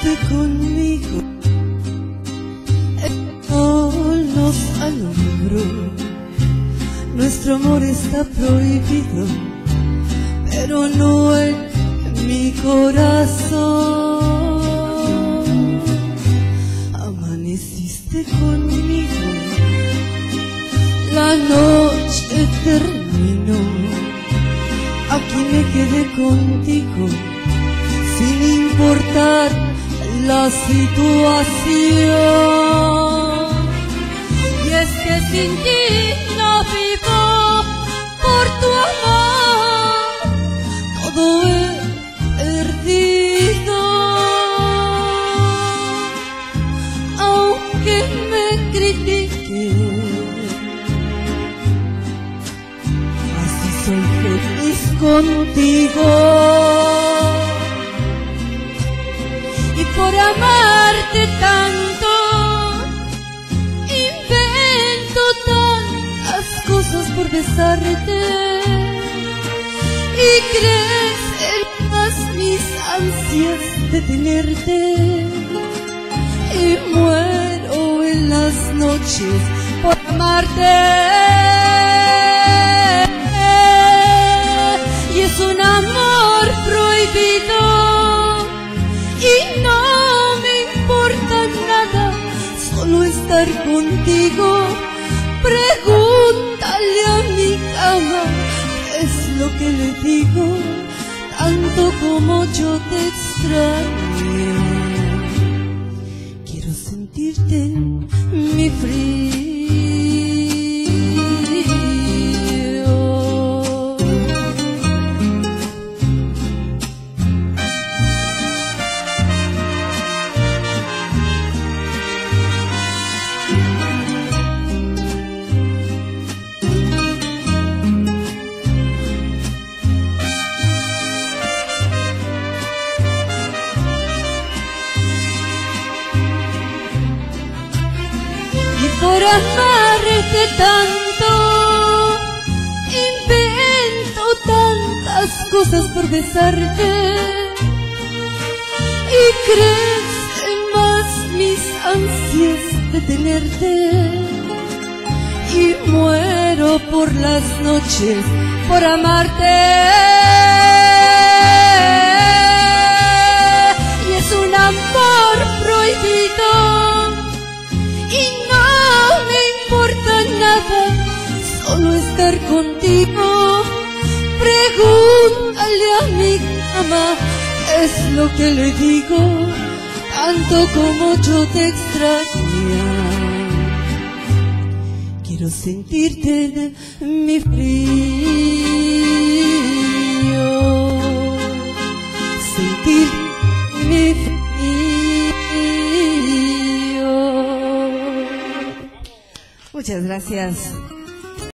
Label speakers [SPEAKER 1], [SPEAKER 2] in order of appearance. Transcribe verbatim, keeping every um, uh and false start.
[SPEAKER 1] hiciste conmigo. El sol nos alumbró, nuestro amor está prohibido, pero no en mi corazón. Amaneciste conmigo, la noche terminó, aquí me quedé contigo, sin importar la situación. Y es que sin ti no vivo, por tu amor todo he perdido. Aunque me critiques, así soy feliz contigo. Y por amarte tanto, invento tantas cosas por besarte. Y crecen más mis ansias de tenerte. Y muero en las noches por amarte. Y es un amor prohibido, y no me importa nada, solo estar contigo. Pregúntale a mi cama qué es lo que le digo, tanto como yo te extraño. Quiero sentirte en mi frío. Por amarte tanto, invento tantas cosas por besarte. Y crecen más mis ansias de tenerte. Y muero por las noches por amarte. Y es un amor prohibido, y no me importa nada, solo estar contigo. Pregúntale a mi cama qué es lo que le digo, tanto como yo te extraño. Quiero sentirte en mi frío, sentir mi frío. Muchas gracias.